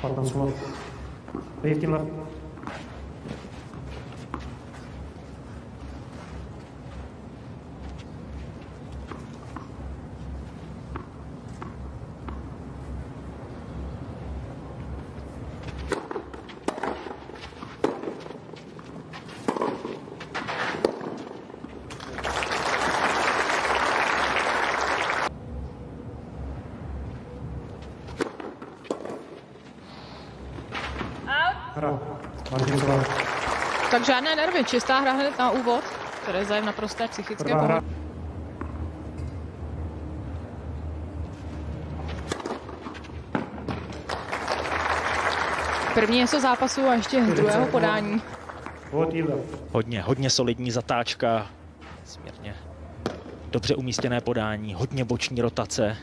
15 minut. Tím Tak žádné nervy, čistá hra hned na úvod. Tereza je v naprosté psychické pohodě. První něco zápasu a ještě druhého podání. Hodně solidní zatáčka. Směrně dobře umístěné podání, hodně boční rotace.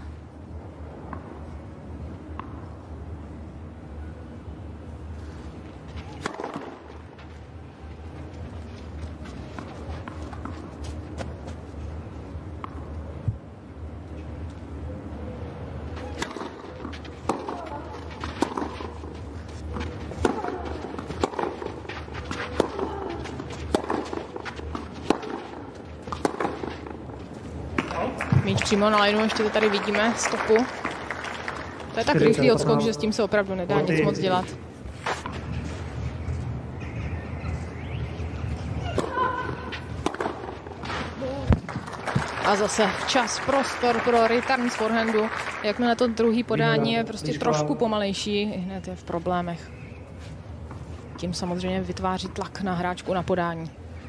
Míč přímo na lineu, ještě to tady vidíme, stopu. To je tak rychlý odskok, že s tím se opravdu nedá nic moc dělat. A zase čas, prostor pro return z forehandu. Jakmile to druhý podání je prostě trošku pomalejší, hned je v problémech. Tím samozřejmě vytváří tlak na hráčku na podání.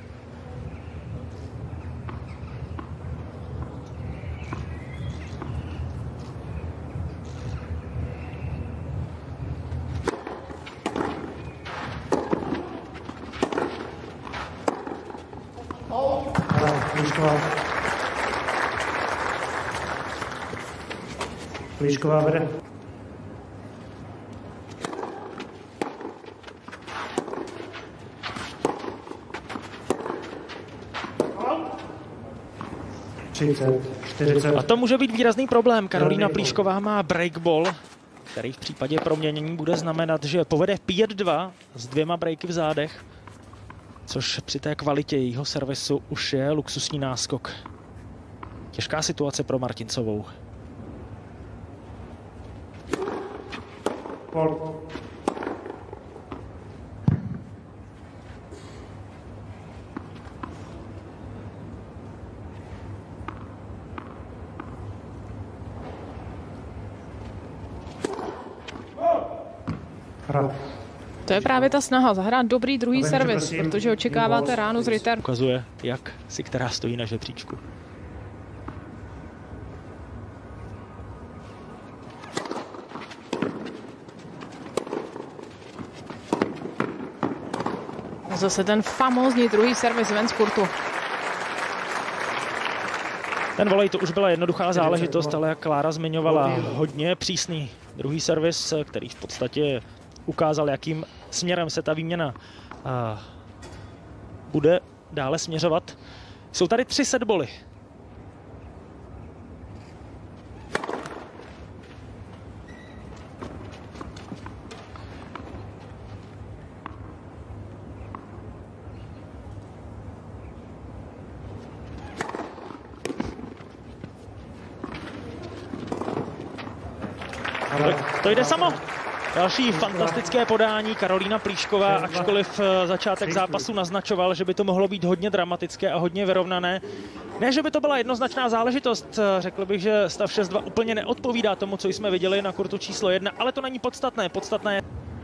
Plíšková vede. A to může být výrazný problém. Karolína Plíšková má breakball, který v případě proměnění bude znamenat, že povede 5-2 s 2 breaky v zádech, což při té kvalitě jejího servisu už je luxusní náskok. Těžká situace pro Martincovou. To je právě ta snaha zahrát dobrý druhý servis, protože očekáváte ránu z return. Ukazuje, jak si která stojí na žebříčku. Zase ten famózní druhý servis ven z kurtu. Ten volej, to už byla jednoduchá záležitost, ale jak Klára zmiňovala, hodně přísný druhý servis, který v podstatě ukázal, jakým směrem se ta výměna bude dále směřovat. Jsou tady 3 setboly. To jde samo. Další fantastické podání. Karolína Plíšková, ačkoliv začátek zápasu naznačoval, že by to mohlo být hodně dramatické a hodně vyrovnané. Ne, že by to byla jednoznačná záležitost. Řekl bych, že stav 6-2 úplně neodpovídá tomu, co jsme viděli na kurtu číslo 1, ale to není podstatné. Podstatné je...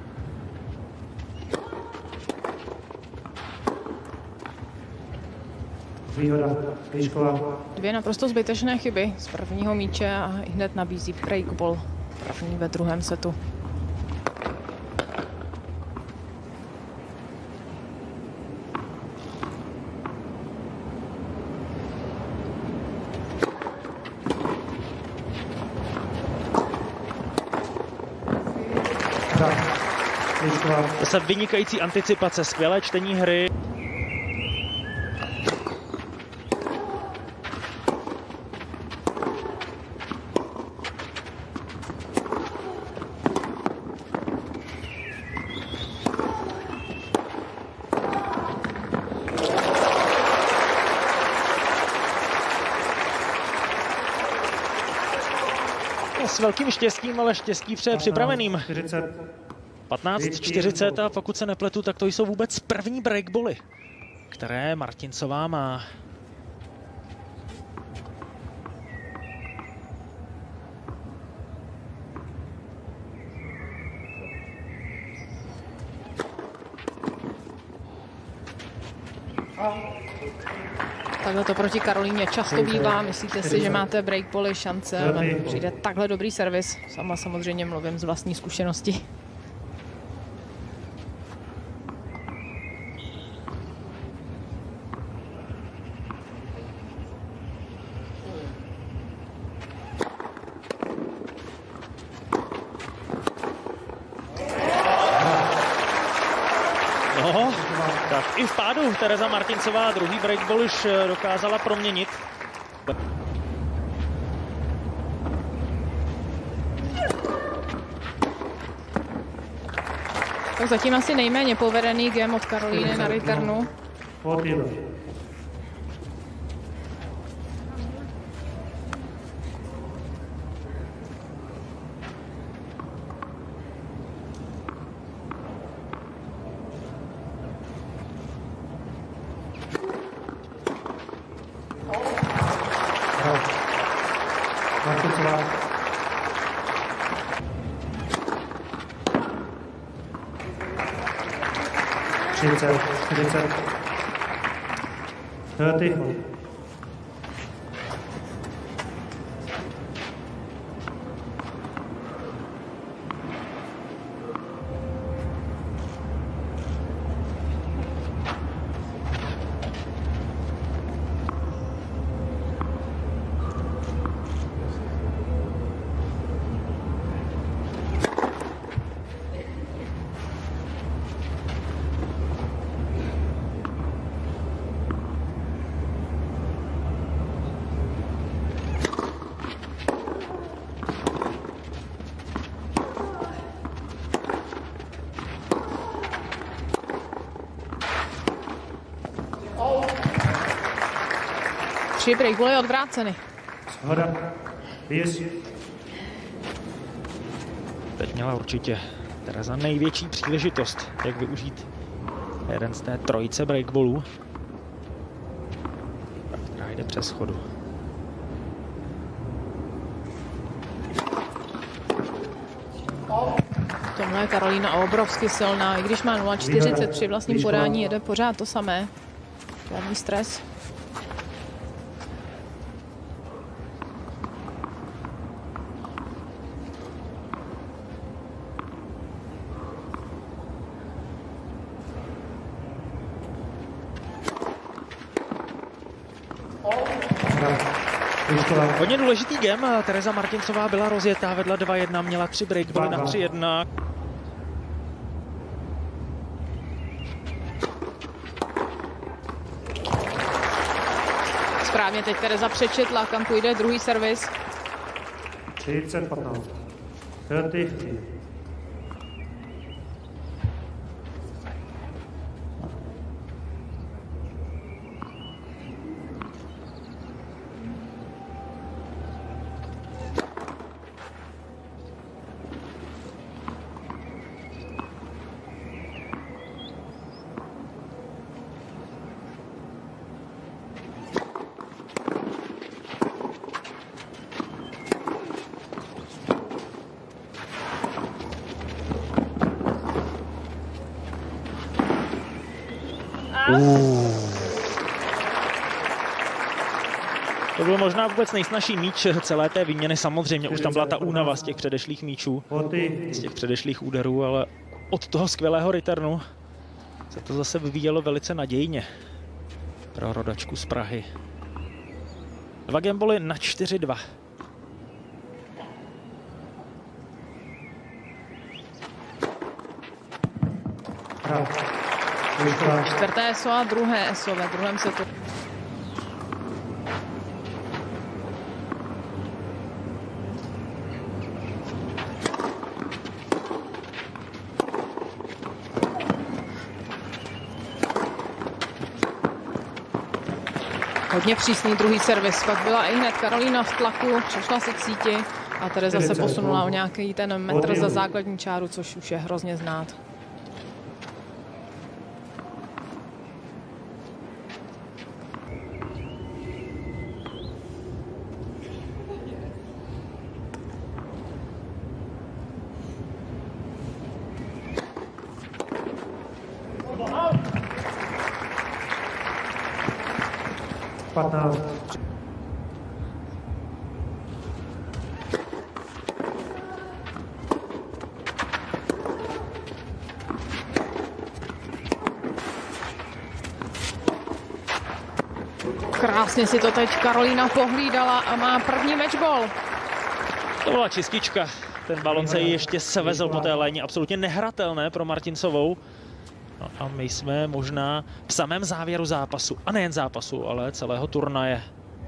Výhoda Plíšková. 2 naprosto zbytečné chyby z prvního míče a hned nabízí breakball. První ve druhém setu. Zase vynikající anticipace, skvělé čtení hry. s velkým štěstím, ale štěstí přeje připraveným. 40. 15:40 a pokud se nepletu, tak to jsou vůbec první breakbally, které Martincová má. Takhle to proti Karolíně často bývá. Myslíte si, že máte breakbally šance, ale přijde takhle dobrý servis. Sama samozřejmě mluvím z vlastní zkušenosti. No, tak i v pádu Tereza Martincová druhý breakball už dokázala proměnit. Tak zatím asi nejméně povedený game od Karolíny na returnu. Martincová. Třicet, 40. 30. Tři breakbally odvráceny. Shoda. Výz. Teď měla určitě Tereza největší příležitost, jak využít jeden z té trojice breakballů, která jde přes schodu. Tomhle je Karolína obrovsky silná. I když má 0,40 při vlastním podání, jede pořád to samé. Žádný stres. Hodně důležitý game. Tereza Martincová byla rozjetá, vedla 2-1, měla 3 breakbally na 3-1. Správně teď Tereza přečetla, kam půjde druhý servis. 30, 15. 30. To byl možná vůbec nejsnažší míč celé té výměny. Samozřejmě už tam byla ta únava z těch předešlých míčů, z těch předešlých úderů, ale od toho skvělého returnu se to zase vyvíjelo velice nadějně pro rodačku z Prahy. 2 gameboly na 4-2. Čtvrté ESO a druhé ESO ve druhém setu. Hodně přísný druhý servis, pak byla i hned Karolína v tlaku, přešla se k síti, A Tereza se posunula o nějaký ten metr za základní čáru, což už je hrozně znát. Krásně si to teď Karolína pohlídala a má první matchball. To byla čistička. Ten balon se jí ještě svezl po té léně. Absolutně nehratelné pro Martincovou. No a my jsme možná v samém závěru zápasu. A nejen zápasu, ale celého turnaje.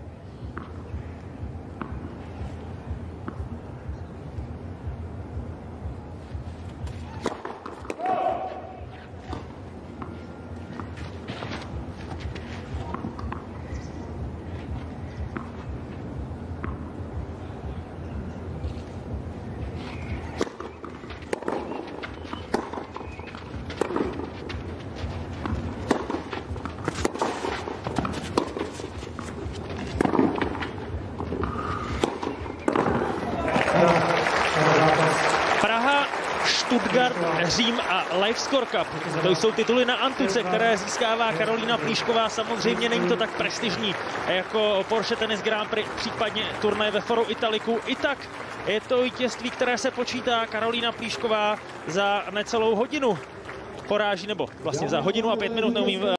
Praha, Stuttgart, Řím a Livescore Cup. To jsou tituly na antuce, které získává Karolína Plíšková. Samozřejmě není to tak prestižní jako Porsche Tennis Grand Prix, případně turnaj ve Foro Italicu. I tak je to vítězství, které se počítá. Karolína Plíšková za necelou hodinu poráží, nebo vlastně za hodinu a 5 minut, neumím